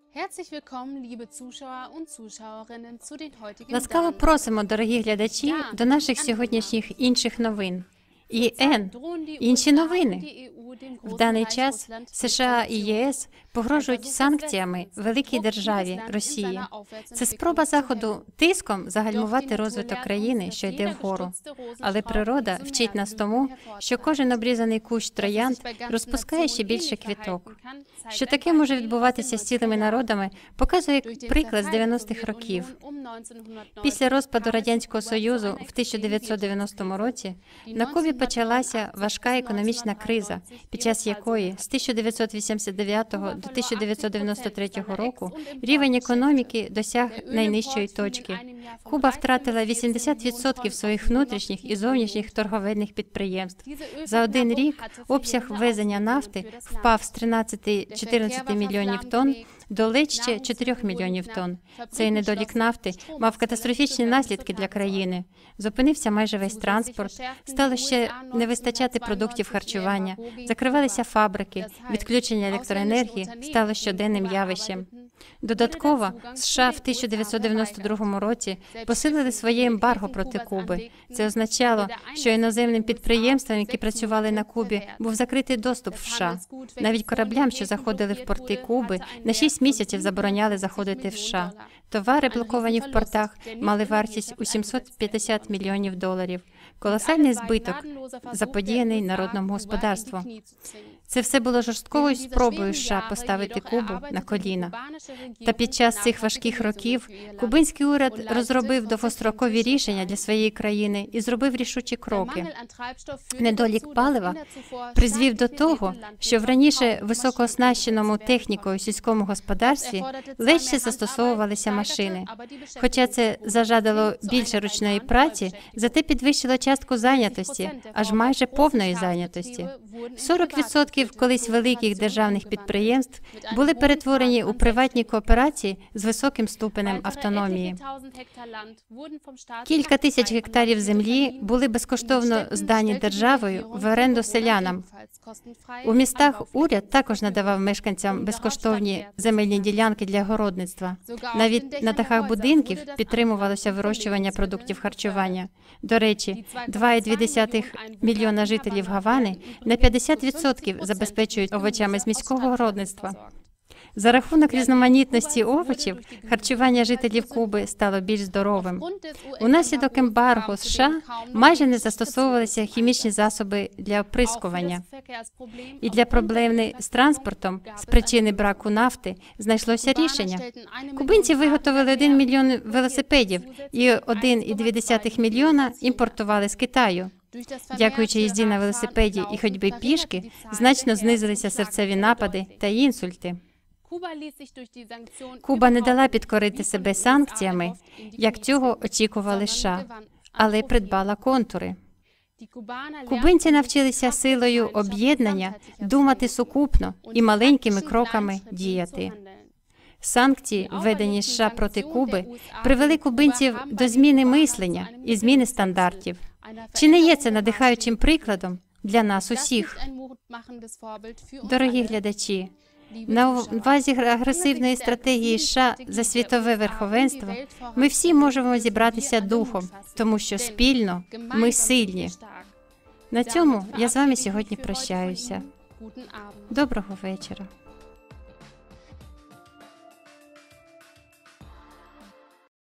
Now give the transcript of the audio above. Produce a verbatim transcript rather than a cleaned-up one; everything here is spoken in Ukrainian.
Ласкаво просимо, дорогі глядачі, до наших сьогоднішніх інших новин. І Н. Інші новини. В даний час США і ЄС погрожують санкціями великій державі Росії. Це спроба Заходу тиском загальмувати розвиток країни, що йде вгору. Але природа вчить нас тому, що кожен обрізаний кущ троянд розпускає ще більше квіток. Що таке може відбуватися з цілими народами, показує приклад з дев'яностих років. Після розпаду Радянського Союзу в тисяча дев'ятсот дев'яностому році на Кубі почалася важка економічна криза, під час якої з тисяча дев'ятсот вісімдесят дев'ятого до тисяча дев'ятсот дев'яносто третього року рівень економіки досяг найнижчої точки. Куба втратила вісімдесят відсотків своїх внутрішніх і зовнішніх торговельних підприємств. За один рік обсяг ввезення нафти впав з тринадцяти-чотирнадцяти мільйонів тонн до ледь чотирьох мільйонів тонн. Цей недолік нафти мав катастрофічні наслідки для країни. Зупинився майже весь транспорт, стало ще не вистачати продуктів харчування, закривалися фабрики, відключення електроенергії стало щоденним явищем. Додатково, США в тисяча дев'ятсот дев'яносто другому році посилили своє ембарго проти Куби. Це означало, що іноземним підприємствам, які працювали на Кубі, був закритий доступ в США. Навіть кораблям, що заходили в порти Куби, на шість місяців забороняли заходити в США. Товари, блоковані в портах, мали вартість у сімсот п'ятдесят мільйонів доларів. Колосальний збиток, заподіяний народному господарству. Це все було жорсткою спробою США поставити Кубу на коліна. Та під час цих важких років кубинський уряд розробив довгострокові рішення для своєї країни і зробив рішучі кроки. Недолік палива призвів до того, що в раніше високооснащеному технікою сільському господарстві легше застосовувалися машини. Хоча це зажадало більше ручної праці, зате підвищило частку зайнятості, аж майже повної зайнятості. сорок відсотків колись великих державних підприємств були перетворені у приватні кооперації з високим ступенем автономії. Кілька тисяч гектарів землі були безкоштовно здані державою в оренду селянам. У містах уряд також надавав мешканцям безкоштовні земельні ділянки для городництва. Навіть на дахах будинків підтримувалося вирощування продуктів харчування. До речі, два цілих дві десятих мільйона жителів Гавани на п'ятдесят відсотків забезпечують овочами з міського городництва. За рахунок різноманітності овочів, харчування жителів Куби стало більш здоровим. Унаслідок ембарго США майже не застосовувалися хімічні засоби для оприскування. І для проблеми з транспортом з причини браку нафти знайшлося рішення. Кубинці виготовили один мільйон велосипедів і один цілих дві десятих мільйона імпортували з Китаю. Дякуючи їзді на велосипеді і ходьбі пішки, значно знизилися серцеві напади та інсульти. Куба не дала підкорити себе санкціями, як цього очікували США, але придбала контури. Кубинці навчилися силою об'єднання думати сукупно і маленькими кроками діяти. Санкції, введені США проти Куби, привели кубинців до зміни мислення і зміни стандартів. Чи не є це надихаючим прикладом для нас усіх? Дорогі глядачі, на увазі агресивної стратегії США за світове верховенство ми всі можемо зібратися духом, тому що спільно ми сильні. На цьому я з вами сьогодні прощаюся. Доброго вечора.